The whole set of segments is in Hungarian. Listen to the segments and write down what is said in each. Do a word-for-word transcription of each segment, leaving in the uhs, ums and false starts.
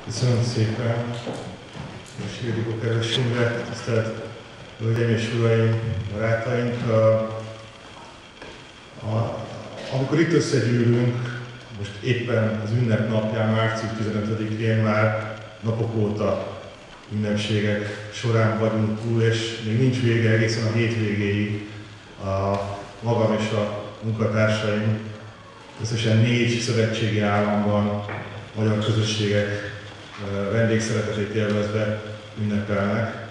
Köszönöm szépen, és Ildikó kedves Imre, tisztelt hölgyeim és uraim, barátaink! A, a, amikor itt összegyűlünk, most éppen az ünnep napján, március tizenötödikén már napok óta ünnepségek során vagyunk túl, és még nincs vége egészen a hétvégéig. A magam és a munkatársaim összesen négy szövetségi államban magyar közösségek vendégszeretetét élvezve ünnepelnek.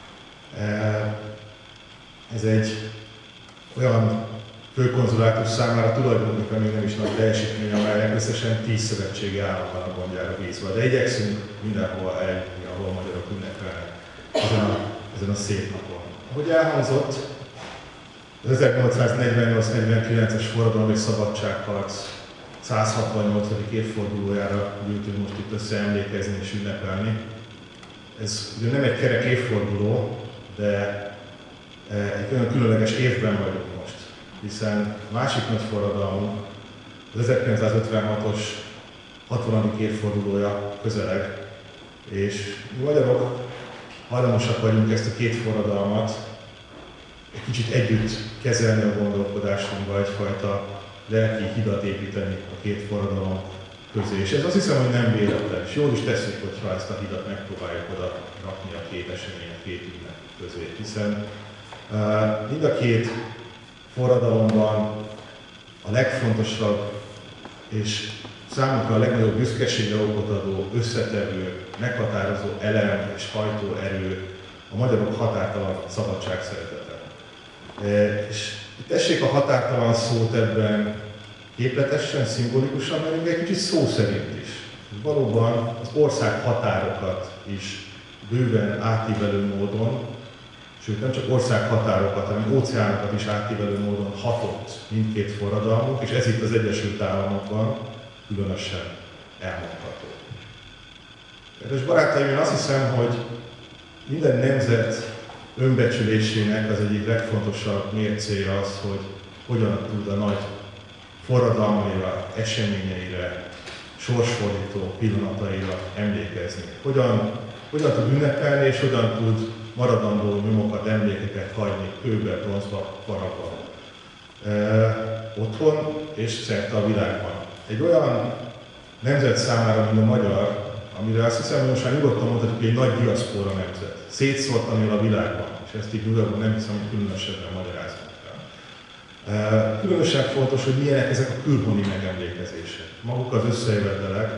Ez egy olyan főkonzulátus számára tulajdonképpen még nem is nagy teljesítmény, amelynek összesen tíz szövetségi állam van a gondjára bízva. De igyekszünk mindenhol eljutni, ahol magyarok ünnepelnek ezen a, ezen a szép napon. Ahogy elhangzott, az ezernyolcszáznegyvennyolc negyvenkilences forradalom és szabadságharc száz hatvannyolcadik évfordulójára gyűltünk most itt össze emlékezni és ünnepelni. Ez ugye nem egy kerek évforduló, de egy olyan különleges évben vagyunk most, hiszen a másik nagy forradalom, az ezerkilencszázötvenhatos hatvanadik évfordulója közeleg, és mi magyarok hajlamosak vagyunk ezt a két forradalmat egy kicsit együtt kezelni a gondolkodásunkba, egyfajta lelki hidat építeni a két forradalom közé. És ez azt hiszem, hogy nem véletlen, és jól is tesszük, hogyha ezt a hidat megpróbáljuk oda rakni a két esemény, a két ünnep közé. Hiszen uh, mind a két forradalomban a legfontosabb és számunkra a legnagyobb büszkeségre okot adó, összetevő, meghatározó elem és hajtóerő a magyarok határtalan szabadságszeretete. E, és tessék a határtalan szót ebben képletesen, szimbolikusan, mert egy kicsit szó szerint is. Valóban az ország határokat is bőven átívelő módon, sőt nem csak ország határokat, hanem óceánokat is átívelő módon hatott mindkét forradalmunk, és ez itt az Egyesült Államokban különösen elmondható. Kedves barátaim, én azt hiszem, hogy minden nemzet önbecsülésének az egyik legfontosabb mércéje az, hogy hogyan tud a nagy forradalmaira, eseményeire, sorsfordító pillanataira emlékezni. Hogyan, hogyan tud ünnepelni, és hogyan tud maradandó nyomokat, emlékeket hagyni kőbe, bronzba, faragba. E, otthon és szerte a világban. Egy olyan nemzet számára, mint a magyar, amire azt hiszem, hogy most már nyugodtan mondhatjuk, hogy egy nagy diaszpóra nemzet. Szétszórtan él a világban, és ezt így nyugodtan nem hiszem, hogy különösebben magyarázni kell. Különösen fontos, hogy milyenek ezek a külhoni megemlékezések. Maguk az összejövetelek,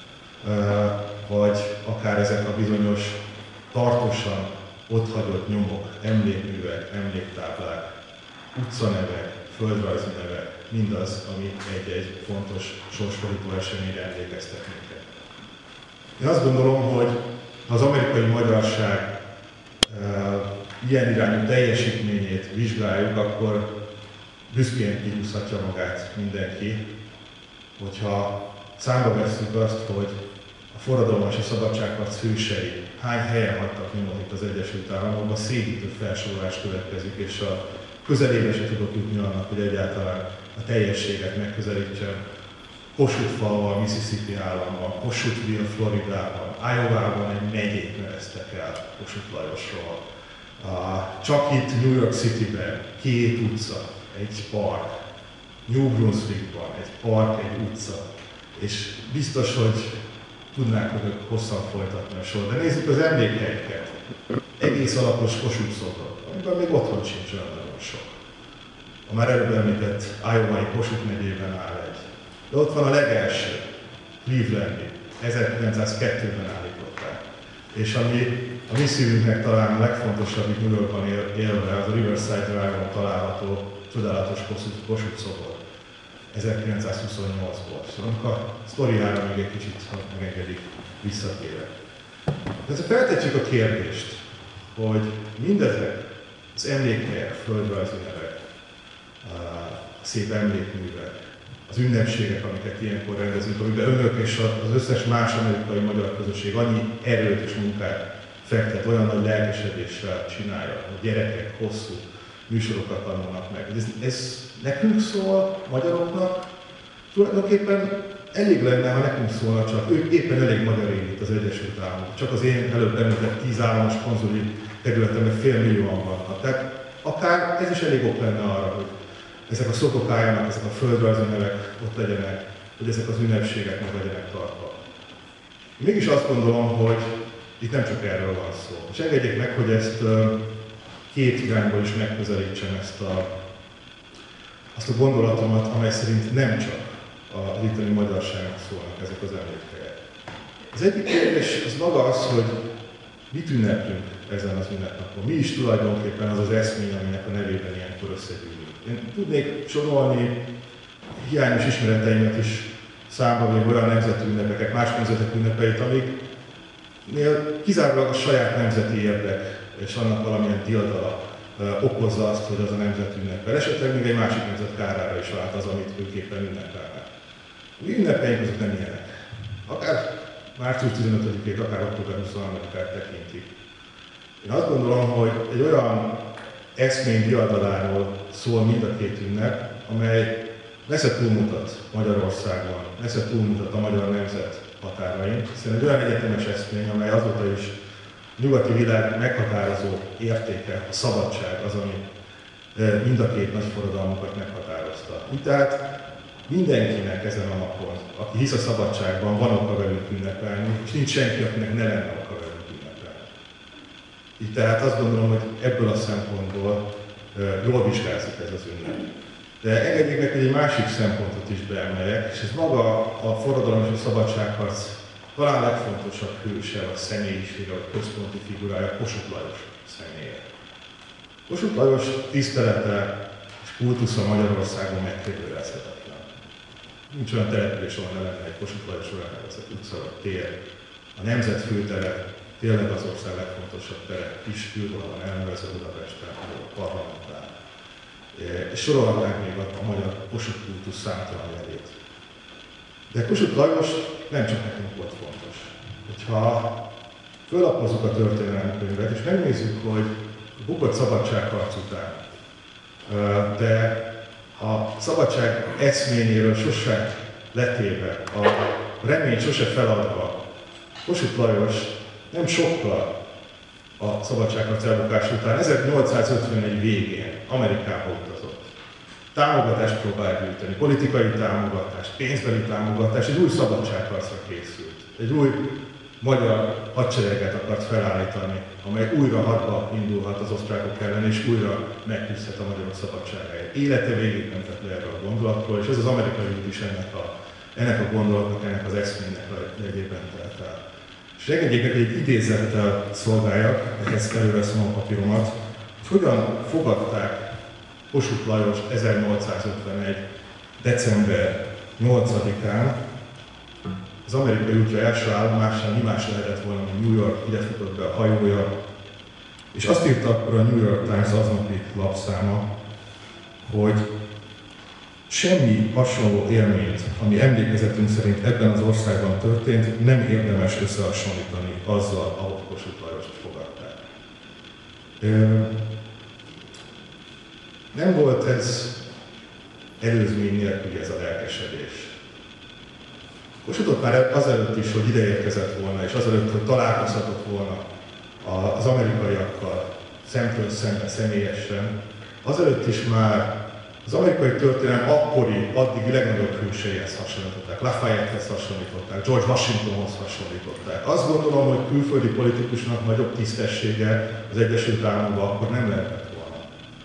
vagy akár ezek a bizonyos tartósan otthagyott nyomok, emlékművek, emléktáblák, utcanevek, földrajzi nevek, mindaz, ami egy-egy fontos sorsfordító eseményre emlékeztet minket. Én azt gondolom, hogy ha az amerikai magyarság e, ilyen irányú teljesítményét vizsgáljuk, akkor büszkén kihúzhatja magát mindenki, hogyha számba vesszük azt, hogy a forradalom és a szabadságharc hősei hány helyen hagytak nyomot itt az Egyesült Államokban, szédítő felsorolás következik, és a közelébe se tudok jutni annak, hogy egyáltalán a teljességet megközelítsem. Kossuth-falval, Mississippi államban, Kossuthville, Floridában, Iowában egy megyét neveztek el Kossuth Lajosról. Csak itt New York Cityben két utca, egy park, New Brunswickban egy park, egy utca, és biztos, hogy tudnák önök hosszan folytatni a sor. De nézzük az emlékhelyeket. Egész alapos Kossuth szobor, amiben még otthon sincs olyan nagyon sok. A már előbb említett Iowai Kossuth megyében áll egy. De ott van a legelső, Clevelandi, ezerkilencszázkettőben állították. És ami a mi szívünknek talán a legfontosabb, itt New Yorkban élve, az a Riverside Drive-on található csodálatos Kossuth szobor, ezerkilencszázhuszonnyolcból. Szóval a sztoriára még egy kicsit, ha megengedik, visszatérek. De feltetjük a kérdést, hogy mindezek az emlékhelyek, földrajzi nevek, a szép emlékművek, az ünnepségek, amiket ilyenkor rendezünk, amiben önök és az összes más amerikai magyar közösség annyi erőt és munkát fektet, olyan nagy lelkesedéssel csinálja, hogy gyerekek hosszú műsorokat tanulnak meg. Ez, ez nekünk szól, magyaroknak, tulajdonképpen elég lenne, ha nekünk szólna csak, ők éppen elég magyar él itt az Egyesült Államok. Csak az én előbb említett tíz államos konzuli területemben fél millióan vannak. Tehát akár ez is elég ok lenne arra, hogy ezek a szokok álljanak, ezek a földrajzi nevek ott legyenek, hogy ezek az ünnepségek meg legyenek tartva. Mégis azt gondolom, hogy itt nem csak erről van szó. És engedjék meg, hogy ezt két irányból is megközelítsem ezt a, azt a gondolatomat, amely szerint nem csak az itteni magyarságnak szólnak ezek az emlékhelyek. Az egyik kérdés az maga az, hogy mit ünneplünk ezen az ünnepnapon. Mi is tulajdonképpen az az eszmény, aminek a nevében ilyenkor összegyűlünk. Én tudnék sorolni hiányos ismereteimet is számba véve olyan nemzeti ünnepeket, más nemzetek ünnepeit, amiknél kizárólag a saját nemzeti érdek és annak valamilyen diadala okozza azt, hogy az a nemzet ünnepel. Esetleg még egy másik nemzet kárára is vált az, amit ők éppen ünnepelnek. A mi ünnepeink azok nem ilyenek. Akár március tizenötödikét, akár október huszonharmadikát tekintik. Én azt gondolom, hogy egy olyan eszmény diadaláról szól mind a két ünnep, amely messze túlmutat Magyarországon, messze túlmutat a magyar nemzet határain, hiszen egy olyan egyetemes eszmény, amely azóta is a nyugati világ meghatározó értéke, a szabadság az, ami mind a két nagy forradalmakat meghatározta. Így tehát mindenkinek ezen a napon, aki hisz a szabadságban, van oka velünk ünnepelni, és nincs senki, akinek ne lenne oka velünk ünnepelni. Így tehát azt gondolom, hogy ebből a szempontból jól vizsgálzik ez az ünnep. De engedjék meg, hogy egy másik szempontot is beemeljek, és ez maga a forradalom és a szabadságharc talán legfontosabb hőse, vagy személyisége, vagy központi figurája Kossuth Lajos személye. Kossuth Lajos tisztelete és kultusza Magyarországon megkérdőjelezhetetlen. Nincs olyan település, ahol ne lenne egy Kossuth Lajos olyan nevezett utca vagy tér. A nemzet főtere, tényleg az ország legfontosabb tere, kis külvonalon elnevezve Budapesten, a parlamentán. És sorolhatnánk még a magyar Kossuth kultusz számtalan jelét. De Kossuth Lajos nem csak nekünk volt fontos. Hogyha föllapozzuk a történelemkönyvet, és megnézzük, hogy a bukott szabadságharc után, de a szabadság eszményéről sose letéve, a remény sose feladva, Kossuth Lajos nem sokkal a szabadságharc elbukás után, ezernyolcszázötvenegy végén Amerikába utazott. Támogatást próbált gyűjteni, politikai támogatást, pénzbeli támogatást, egy új szabadságharcra készült. Egy új magyar hadsereget akart felállítani, amely újra hadba indulhat az osztrákok ellen, és újra megküzdhet a magyarok szabadságáért. Élete végig mentett le erre a gondolatról, és ez az amerikai út is ennek a, ennek a gondolatnak, ennek az eszménynek a jegyében telt el. És engedjék meg, hogy egy idézettel szolgáljak, ehhez előveszem a papíromat, hogy hogyan fogadták Kossuth Lajost ezernyolcszázötvenegy. december nyolcadikán, az amerikai útja első állomásán mi más lehetett volna, mint New York, ide futott be a hajója, és azt írta akkor a New York Times aznapi lapszáma, hogy semmi hasonló élményt, ami emlékezetünk szerint ebben az országban történt, nem érdemes összehasonlítani azzal, ahogy Kossuth Lajost fogadták. Nem volt ez előzmény nélkül ez a lelkesedés. Kossuthot már azelőtt is, hogy ideérkezett volna, és azelőtt, hogy találkozhatott volna az amerikaiakkal szemtől szembe, személyesen, azelőtt is már az amerikai történelem akkori, addigi legnagyobb hőseihez hasonlították, Lafayette-hez hasonlították, George Washingtonhoz hasonlították. Azt gondolom, hogy külföldi politikusnak nagyobb tisztessége az Egyesült Államokban akkor nem lehetett volna.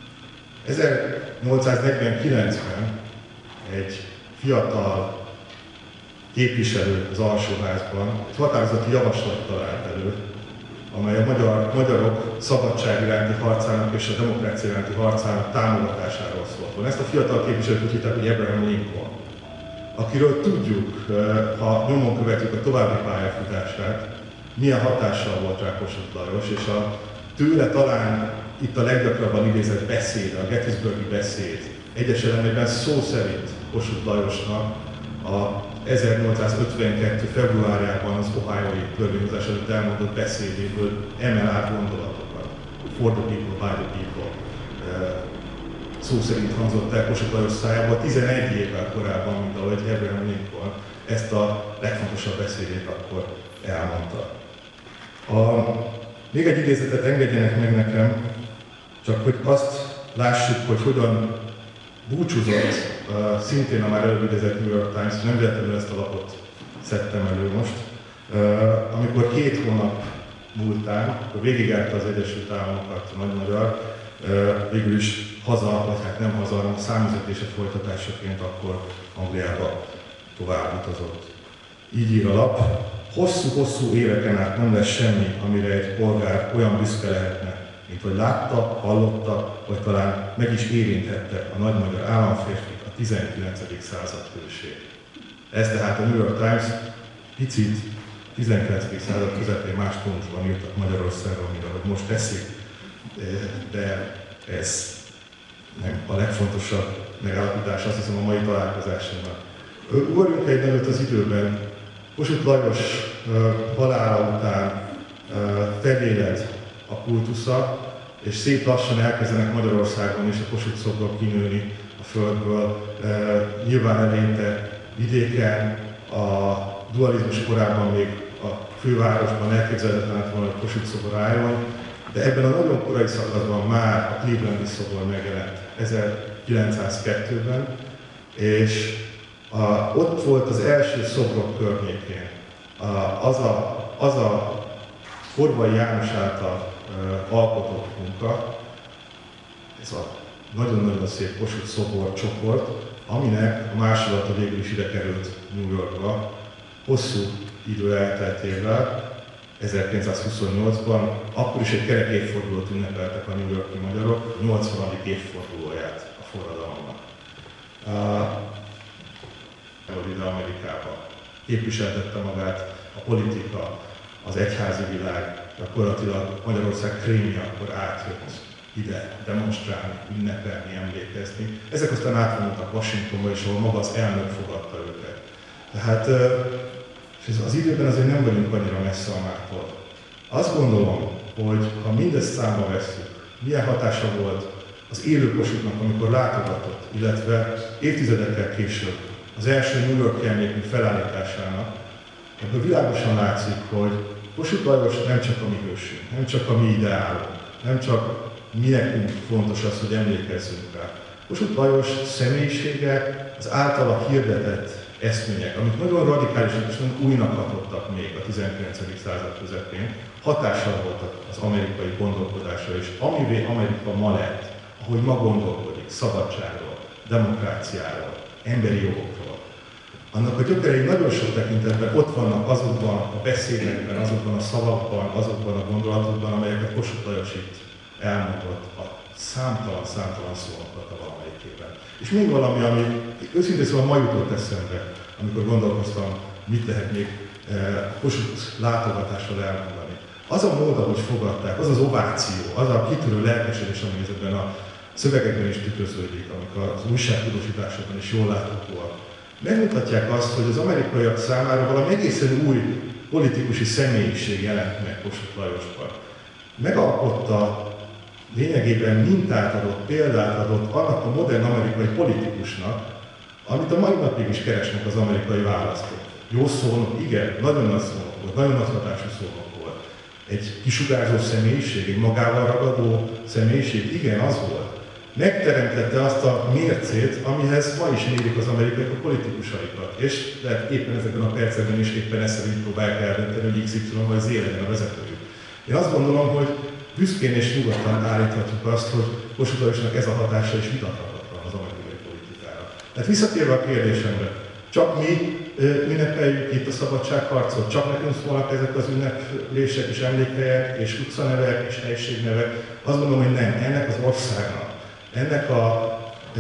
ezernyolcszáznegyvenkilencben egy fiatal képviselő az alsóházban egy határozati javaslat talált elő, amely a magyar, magyarok szabadság iránti harcának és a demokrácia iránti harcának támogatásáról szólt volna. Ezt a fiatal képviselőt úgy hívták, hogy Abraham Lincoln, akiről tudjuk, ha nyomon követjük a további pályafutását, milyen hatással volt rá Kossuth Lajos, és a tőle talán itt a leggyakrabban idézett beszéd, a Gettysburgi beszéd, egyes elemekben szó szerint Kossuth Lajosnak a ezernyolcszázötvenkettő. februárjában az Ohiói törvényhozás előtt elmondott beszédéből emel át gondolatokat. For the people, by the people. szó szerint hangzott el Kossuth Lajos szájából tizenegy évvel korábban, mint ahogy Abraham Lincoln ezt a legfontosabb beszédét akkor elmondta. A, még egy idézetet engedjenek meg nekem, csak hogy azt lássuk, hogy hogyan búcsúzott uh, szintén a már előbb idézett New York Times, nem véletlenül ezt a lapot szedtem elő most, uh, amikor két hónap múltán, akkor végigjárta az Egyesült Államokat a nagymagyar, uh, végül is haza, vagy hát nem haza, hanem a számüzetése folytatásaként akkor Angliába tovább utazott. Így ír a lap, hosszú-hosszú éveken át nem lesz semmi, amire egy polgár olyan büszke lehetne, mint hogy látta, hallotta, vagy talán meg is érinthette a nagymagyar államférfit, a tizenkilencedik század hősét. Ez tehát a New York Times picit a tizenkilencedik század közepén más pontban írtak Magyarországról, mint ahogy most teszik, de ez nem a legfontosabb megállapítás, azt hiszem a mai találkozásunknak. Ugorjunk egy nagyot az időben. Kossuth Lajos uh, halála után uh, feléled a kultusza, és szép lassan elkezdenek Magyarországon is a Kossuth szobrok kinőni a földből. Uh, nyilván eleinte vidéken, a dualizmus korában még a fővárosban elképzelhetetlen lett volna, hogy Kossuth szobor álljon, de ebben a nagyon korai szakaszban már a Clevelandi szobor megjelent ezerkilencszázkettőben, és a, ott volt az első szobrok környékén a, az, a, az a Forvai János által uh, alkotott munka, ez a nagyon-nagyon szép Kossuth szobor csoport, aminek a másolata végül is ide került New Yorkba, hosszú idő elteltével, ezerkilencszázhuszonnyolcban, akkor is egy kerek évfordulót ünnepeltek a New York-i magyarok, nyolcvanadik évfordulóját a forradalomnak. Uh, ide Amerikába képviseltette magát a politika, az egyházi világ, gyakorlatilag Magyarország krémje akkor átjött ide demonstrálni, ünnepelni, emlékezni. Ezek aztán átvonultak Washingtonba, és ahol maga az elnök fogadta őket. Tehát és az időben azért nem vagyunk annyira messze a mártól. Azt gondolom, hogy ha mindezt számba vesszük, milyen hatása volt az élő Kossuthnak, amikor látogatott, illetve évtizedekkel később az első New York emlékmű felállításának, ebből világosan látszik, hogy Kossuth Lajos nem csak a mi hősünk, nem csak a mi ideálunk, nem csak mi nekünk fontos az, hogy emlékezzünk rá. Kossuth Lajos személyisége, az általa hirdetett eszmények, amik nagyon radikálisan és nagyon újnak hatottak még a tizenkilencedik század közepén, hatással voltak az amerikai gondolkodásra, és amivé Amerika ma lett, ahogy ma gondolkodik, szabadságról, demokráciáról, emberi jogokról. Annak a gyökerei nagyon sok tekintetben ott vannak azokban a beszédekben, azokban a szavakban, azokban a gondolatokban, amelyeket Kossuth Lajos itt elmondott a számtalan-számtalan szónokat a valamelyikében. És még valami, ami őszintén szóval ma jutott eszembe, amikor gondolkoztam, mit lehet még Kossuth látogatásról elmondani. Az a mód, ahogy fogadták, az az ováció, az a kitörő lelkesedés, ami ezekben a szövegekben is tükröződik, amikor az újságtudósításokban is jól láthatóak, megmutatják azt, hogy az amerikaiak számára valami egészen új politikusi személyiség jelent meg Kossuth Lajosban. Megalkotta, lényegében mintát adott, példát adott annak a modern amerikai politikusnak, amit a mai napig is keresnek az amerikai választók. Jó szónok, igen, nagyon nagy szónok volt, nagyon nagy hatású szónok volt. Egy kisugárzó személyiség, egy magával ragadó személyiség, igen, az volt. Megteremtette azt a mércét, amihez ma is mérik az amerikai politikusaikat. És lehet éppen ezekben a percekben is éppen ezt szerint próbálják eldönteni, hogy iksz ipszilon vagy zé legyen a vezetőjük. Én azt gondolom, hogy büszkén és nyugodtan állíthatjuk azt, hogy Kossuth Lajosnak ez a hatása is vitathatatlan az amerikai politikára. Tehát visszatérve a kérdésemre, csak mi ünnepeljük itt a szabadságharcot, csak nekünk szólnak ezek az ünneplések és emlékhelyek és utcanevek és helységnevek. Azt gondolom, hogy nem, ennek az országnak, ennek, a,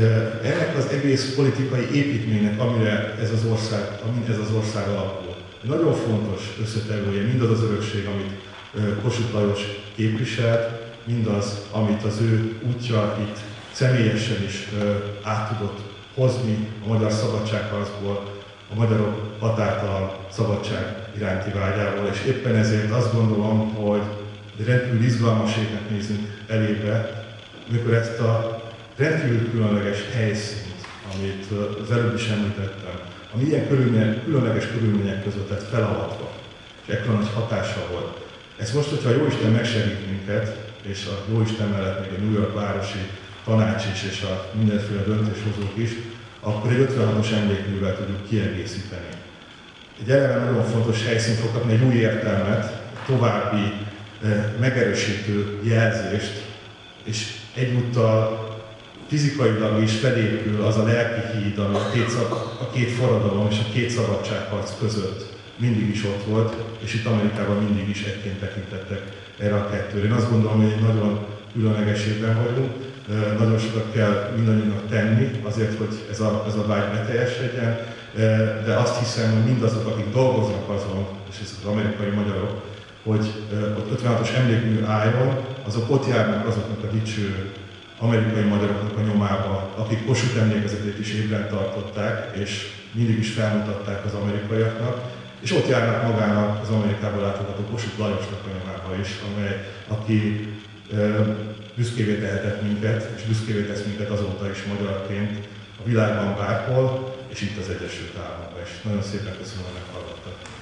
ennek az egész politikai építménynek, amire ez az ország, amin ez az ország alapul. Nagyon fontos összetevője mindaz az örökség, amit Kossuth Lajos képviselt, mindaz, amit az ő útja itt személyesen is át tudott hozni a magyar szabadságharcból, a magyarok határtalan szabadság iránti vágyából, és éppen ezért azt gondolom, hogy rendkívül izgalmas évnek nézünk elébe, amikor ezt a rendkívül különleges helyszínt, amit az előbb is említettem, ami ilyen körülmények, különleges körülmények között lett felavatva, és ekkora nagy hatása volt. Ez most, hogyha a Jóisten megsegít minket, és a Jóisten mellett még a New York városi tanács is, és a mindenféle döntéshozók is, akkor egy ötvenhatos emlékművel tudjuk kiegészíteni. Egy eleve nagyon fontos helyszín fog kapni egy új értelmet, további megerősítő jelzést, és egyúttal fizikailag is felépül az a lelki híd, ami a két, szab, a két forradalom és a két szabadságharc között mindig is ott volt, és itt Amerikában mindig is egyként tekintettek erre a kettőre. Én azt gondolom, hogy egy nagyon különleges évben vagyunk, nagyon sokat kell mindannyiunknak tenni azért, hogy ez a, ez a vágy beteljesedjen, de azt hiszem, hogy mindazok, akik dolgoznak azon, és ez az amerikai magyarok, hogy ott ötvenhatos emlékmű álljon, azok ott járnak azoknak a dicső amerikai magyaroknak a nyomába, akik Kossuth emlékezetét is ébren tartották, és mindig is felmutatták az amerikaiaknak, és ott járnak magának az Amerikából látogató Kossuth Lajosnak a nyomába is, amely, aki e, büszkévé tehetett minket, és büszkévé tesz minket azóta is magyarként a világban bárhol, és itt az Egyesült Államokban is. Nagyon szépen köszönöm, hogy meghallgattak.